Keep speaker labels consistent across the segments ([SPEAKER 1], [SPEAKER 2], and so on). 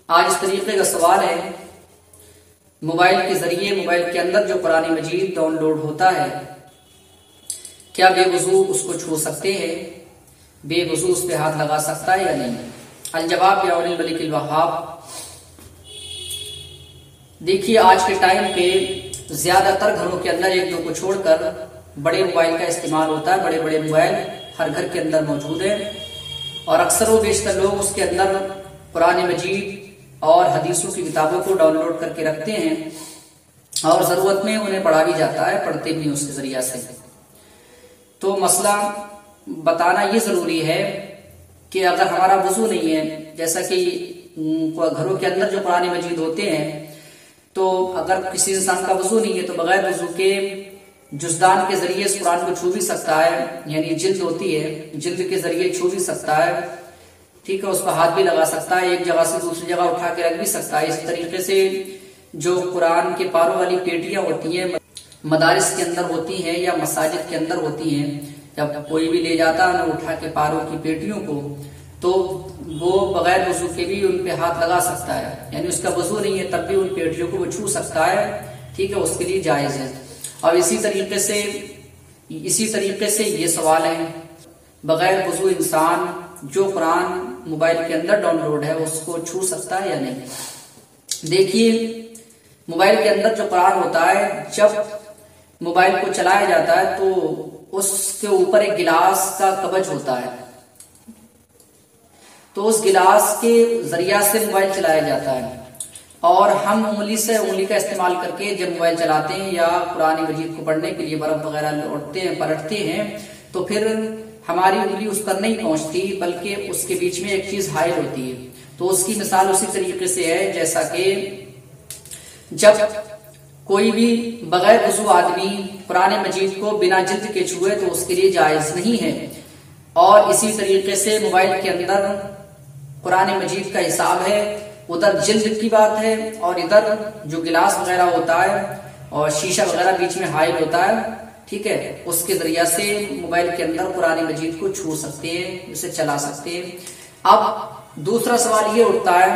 [SPEAKER 1] آج اس طریقے کا سوال ہے، موبائل کے ذریعے موبائل کے اندر جو قرآن مجید ڈاؤن لوڈ ہوتا ہے، کیا بے وضو اس کو چھو سکتے ہیں؟ بے وضو اس پہ ہاتھ لگا سکتا ہے یا نہیں؟ الجواب یا الملک الوہاب۔ دیکھیے، آج کے ٹائم پہ زیادہ تر گھروں کے اندر ایک دو کو چھوڑ کر بڑے موبائل کا استعمال ہوتا ہے۔ بڑے بڑے موبائل ہر گھر کے اندر موجود ہیں، اور اکثر و بیشتر لوگ اس کے اندر قرآن مجید اور حدیثوں کی کتابوں کو ڈاؤن لوڈ کر کے رکھتے ہیں، اور ضرورت میں انہیں پڑھا بھی جاتا ہے، پڑھتے بھی اس کے ذریعہ سے۔ تو مسئلہ بتانا یہ ضروری ہے کہ اگر ہمارا وضو نہیں ہے، جیسا کہ گھروں کے اندر جو قرآن مجید ہوتے ہیں، تو اگر کسی انسان کا وضو نہیں ہے تو بغیر وضو کے جزدان کے ذریعے اس قرآن کو چھو بھی سکتا ہے، یعنی جلد ہوتی ہے، جلد کے ذریعے چھو بھی سکتا ہے، ٹھیک ہے، اس پر ہاتھ بھی لگا سکتا ہے، ایک جگہ سے دوسری جگہ اٹھا کے رکھ بھی سکتا ہے۔ اس طریقے سے جو قرآن کے پاروں والی پیٹیاں ہوتی ہیں، مدارس کے اندر ہوتی ہیں یا مساجد کے اندر ہوتی ہیں، جب کوئی بھی لے جاتا ہے اٹھا کے پاروں کی پیٹیوں کو، تو وہ بغیر وضو کے بھی ان پہ ہاتھ لگا سکتا ہے، یعنی اس کا وضو نہیں ہے تب بھی ان پیٹیوں کو وہ چھو سکتا ہے، ٹھیک ہے، اس کے لیے جائز ہے۔ اور اسی طریقے سے یہ سوال ہے، بغیر وضو انسان جو قرآن موبائل کے اندر ڈاؤن لوڈ ہے اس کو چھو سکتا ہے یا نہیں؟ دیکھیے، موبائل کے اندر جو قرآن ہوتا ہے، جب موبائل کو چلایا جاتا ہے تو اس کے اوپر ایک گلاس کا کبج ہوتا ہے، تو اس گلاس کے ذریعہ سے موبائل چلایا جاتا ہے، اور ہم انگلی کا استعمال کر کے جب موبائل چلاتے ہیں یا قرآن مجید کو پڑھنے کے لیے برف وغیرہ پلٹتے ہیں تو پھر ہماری انگلی اس پر نہیں پہنچتی، بلکہ اس کے بیچ میں ایک چیز حائل ہوتی ہے۔ تو اس کی مثال اسی طریقے سے ہے جیسا کہ جب کوئی بھی بغیر وضو آدمی قرآن مجید کو بنا جلد کے چھوئے تو اس کے لیے جائز نہیں ہے۔ اور اسی طریقے سے موبائل کے اندر قرآن مجید کا حساب ہے، ادھر جلد کی بات ہے، اور ادھر جو گلاس وغیرہ ہوتا ہے اور شیشہ وغیرہ بیچ میں حائل ہوتا ہے، ٹھیک ہے، اس کے ذریعہ سے موبائل کے اندر قرآن مجید کو چھو سکتے ہیں، اسے چلا سکتے ہیں۔ اب دوسرا سوال یہ اٹھتا ہے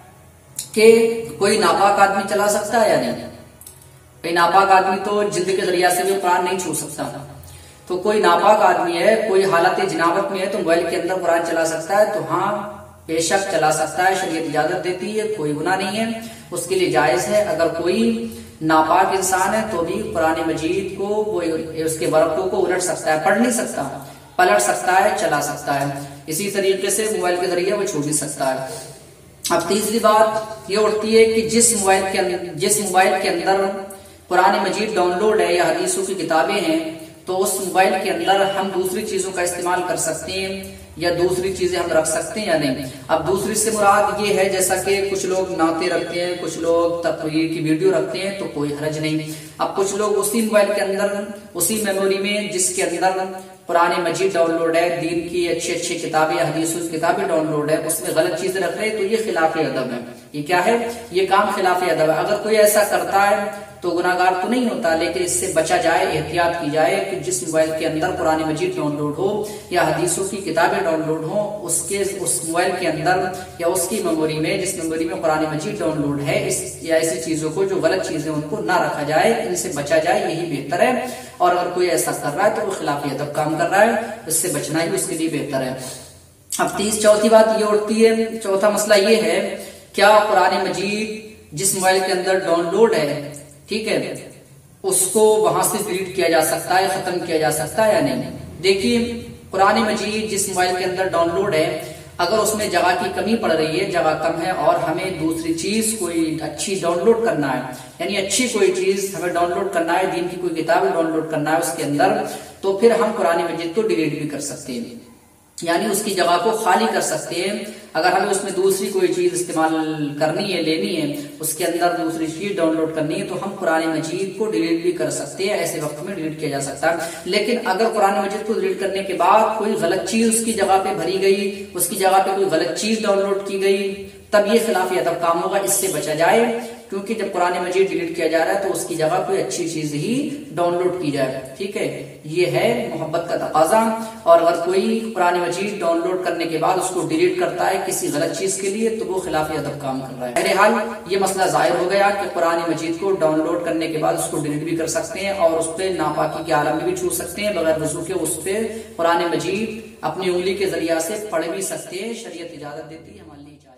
[SPEAKER 1] کہ کوئی ناپاک آدمی چلا سکتا ہے یا نہیں؟ کوئی ناپاک آدمی تو جلد کے ذریعہ سے بھی قرآن نہیں چھو سکتا، تو کوئی ناپاک آدمی ہے، کوئی حالت جنابت میں ہے تو موبائل کے اندر قرآن چلا سکتا ہے؟ تو ہاں، بے شک چلا سکتا ہے، شریعت اجازت دیتی ہے، کوئی گناہ نہیں ہے، اس کے لیے جائز ہے۔ اگر کوئی ناپاک انسان ہے تو بھی قرآن مجید کو اس کے برقوں کو الٹ سکتا ہے، پڑھ نہیں سکتا، پلٹ سکتا ہے، چلا سکتا ہے۔ اسی طریقے سے موبائل کے ذریعے وہ چھو بھی سکتا ہے۔ اب تیسری بات یہ اٹھتی ہے کہ جس موبائل کے اندر قرآن مجید ڈاؤن لوڈ ہے یا حدیثوں کی کتابیں ہیں، تو اس موبائل کے اندر ہم دوسری چیزوں کا استعمال کر سکتے ہیں یا دوسری چیزیں ہم رکھ سکتے ہیں یا نہیں؟ اب دوسری سے مراد یہ ہے جیسا کہ کچھ لوگ نعتیں رکھتے ہیں، کچھ لوگ تقریر کی ویڈیو رکھتے ہیں، تو کوئی حرج نہیں۔ اب کچھ لوگ اسی موبائل کے اندر، اسی میموری میں جس کے اندر قرآن مجید ڈاؤن لوڈ ہے، دین کی اچھی کتابیں، حدیثوں کی کتابیں ڈاؤن لوڈ ہے، اس میں غلط چیزیں رکھ رہے ہیں، تو یہ خلاف ادب ہے۔ یہ کیا ہے؟ یہ کام خلاف ادب ہے۔ اگر کوئی ایسا کرتا ہے تو گناہگار تو نہیں ہوتا، لیکن اس سے بچا جائے، احتیاط کی جائے کہ جس موبائل کے اندر قرآن مجید ڈاؤن لوڈ ہو یا حدیثوں کی کتابیں ڈاؤن لوڈ ہوں، اس موبائل کے اندر یا اس کی میموری میں، جس میموری میں قرآن مجید ڈاؤن لوڈ ہے، یا ایسی چیزوں کو جو غلط چیزیں ان کو نہ رکھا جائے، ان سے بچا جائے، یہی بہتر ہے۔ اور اگر کوئی ایسا کر رہا ہے تو وہ خلاف ادب کام کر رہا ہے، اس سے بچنا ہی اس کے لیے بہتر ہے۔ اب چوتھی بات یہ اٹھتی ہے، چوتھا مسئلہ یہ ہے، کیا قرآن مجید جس موبائل کے اندر ڈاؤن لوڈ ہے، ٹھیک ہے، اس کو وہاں سے ڈیلیٹ کیا جا سکتا ہے، ختم کیا جا سکتا ہے یا نہیں؟ دیکھیے، قرآن مجید جس موبائل کے اندر ڈاؤن لوڈ ہے، اگر اس میں جگہ کی کمی پڑ رہی ہے، جگہ کم ہے، اور ہمیں دوسری چیز کوئی اچھی ڈاؤن لوڈ کرنا ہے، یعنی اچھی کوئی چیز ہمیں ڈاؤن لوڈ کرنا ہے، دین کی کوئی کتاب ڈاؤن لوڈ کرنا ہے اس کے اندر، تو پھر ہم قرآن مجید کو ڈیلیٹ بھی کر سکتے ہیں، یعنی اس کی جگہ کو خالی کر سکتے ہیں۔ اگر ہمیں اس میں دوسری کوئی چیز استعمال کرنی ہے، لینی ہے، اس کے اندر دوسری چیز ڈاؤن لوڈ کرنی ہے، تو ہم قرآن مجید کو ڈیلیٹ بھی کر سکتے ہیں، ایسے وقت میں ڈیلیٹ کیا جا سکتا ہے۔ لیکن اگر قرآن مجید کو ڈیلیٹ کرنے کے بعد کوئی غلط چیز اس کی جگہ پہ بھری گئی، اس کی جگہ پہ کوئی غلط چیز ڈاؤن لوڈ کی گئی، تب یہ خلاف ادب کام ہوگا، اس سے بچا جائے۔ کیونکہ جب قرآن مجید ڈیلیٹ کیا جا رہا ہے تو اس کی جگہ کوئی اچھی چیز ہی ڈاؤن لوڈ کی جائے، ٹھیک ہے، یہ ہے محبت کا تقاضا۔ اور اگر کوئی قرآن مجید ڈاؤن لوڈ کرنے کے بعد اس کو ڈیلیٹ کرتا ہے کسی غلط چیز کے لیے تو وہ خلاف ادب کام کر رہا ہے۔ بہرحال یہ مسئلہ ظاہر ہو گیا کہ قرآن مجید کو ڈاؤن لوڈ کرنے کے بعد اس کو ڈیلیٹ بھی کر سکتے ہیں اور اس پہ ناپاکی کے عالم میں بھی چھو سکتے ہیں، بغیر وضو کے اس پہ قرآن مجید اپنی انگلی کے ذریعہ سے پڑھ بھی سکتے ہیں، شریعت اجازت دیتی ہے، ہمارے لیے